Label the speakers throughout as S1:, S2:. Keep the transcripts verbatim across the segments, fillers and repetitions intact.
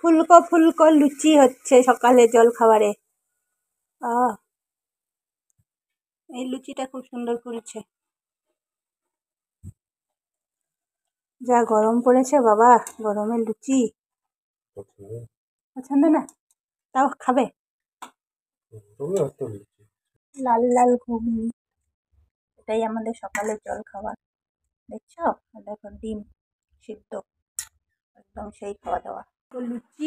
S1: ফুলকো ফুলকো লুচি হচ্ছে সকালে জল খাবারে। আহ এই লুচিটা খুব সুন্দর ফুলছে। যা গরম পড়েছে বাবা, গরমের লুচি পছন্দ না, তাও খাবে। লাল লাল ঘুগনি, এটাই আমাদের সকালের জল খাবার। দেখছো, দেখো ডিম সিদ্ধ, একদম সেই খাওয়া দাওয়া। তো লুচি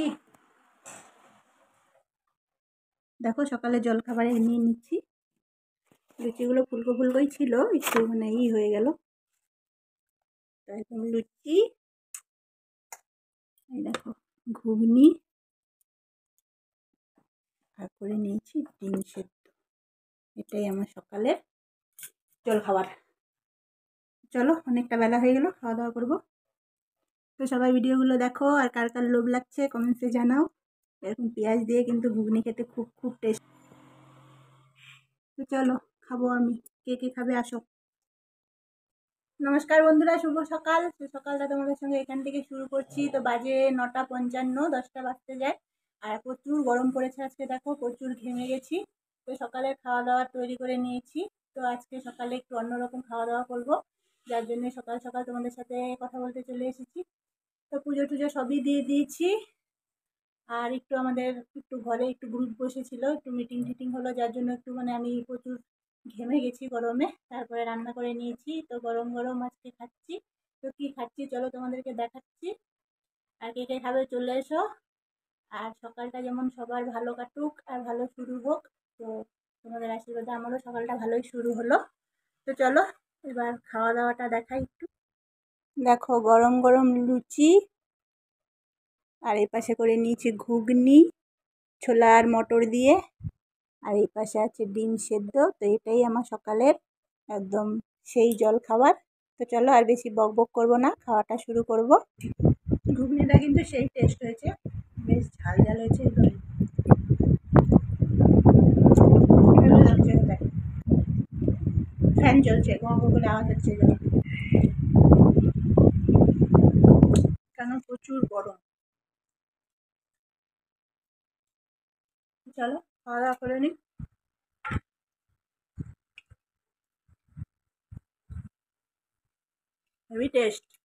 S1: দেখো সকালে জল খাবারে নিয়ে নিচ্ছি। লুচিগুলো ফুলকো ফুলকোই ছিল, একটু মানে ই হয়ে গেল। একদম লুচি, এই দেখো ঘুগনি, আর করে নিয়েছি ডিম সেদ্ধ। এটাই আমার সকালের জল খাবার। চলো, অনেকটা বেলা হয়ে গেল, খাওয়া দাওয়া করবো। তো সবাই ভিডিওগুলো দেখো, আর কার কার লোভ লাগছে কমেন্টসে জানাও। এরকম পেঁয়াজ দিয়ে কিন্তু ঘুগনি খেতে খুব খুব টেস্ট। তো চলো খাবো আমি, কে কে খাবে আসো। নমস্কার বন্ধুরা, শুভ সকাল। সকালটা তোমাদের সঙ্গে এখান থেকে শুরু করছি। তো বাজে নটা পঞ্চান্ন, দশটা বাজতে যায়। আর প্রচুর গরম পড়েছে আজকে, দেখো প্রচুর ঘেমে গেছি। তো সকালের খাওয়া দাওয়া তৈরি করে নিয়েছি। তো আজকে সকালে একটু অন্যরকম খাওয়া দাওয়া করবো, যার জন্য সকাল সকাল তোমাদের সাথে কথা বলতে চলে এসেছি। তো পুজো টুজো সবই দিয়ে দিয়েছি। আর একটু আমাদের একটু ঘরে একটু গ্রুপ বসেছিল, একটু মিটিং টিটিং হলো, যার জন্য একটু মানে আমি প্রচুর ঘেমে গেছি গরমে। তারপরে রান্না করে নিয়েছি, তো গরম গরম আজকে খাচ্ছি। তো কী খাচ্ছি চলো তোমাদেরকে দেখাচ্ছি। আর কে কে খাবে চলে এসো। আর সকালটা যেমন সবার ভালো কাটুক আর ভালো শুরু হোক। তো তোমাদের আশীর্বাদে আমারও সকালটা ভালোই শুরু হলো। তো চলো এবার খাওয়া দাওয়াটা দেখাই একটু। দেখো গরম গরম লুচি, আর এই পাশে করে নিয়েছি ঘুগনি ছোলা আর মটর দিয়ে, আর এই পাশে আছে ডিম সেদ্ধ। তো এটাই আমার সকালের একদম সেই জল খাবার। তো চলো আর বেশি বক বক করবো না, খাওয়াটা শুরু করব। ঘুগনিটা কিন্তু সেই টেস্ট হয়েছে, বেশ ঝাল ঝাল হয়েছে একদম। ফ্যান চলছে, গো করে আওয়াজ হচ্ছে কেন, প্রচুর গরম। চলো খাওয়া দাওয়া করে নিই। Heavy test.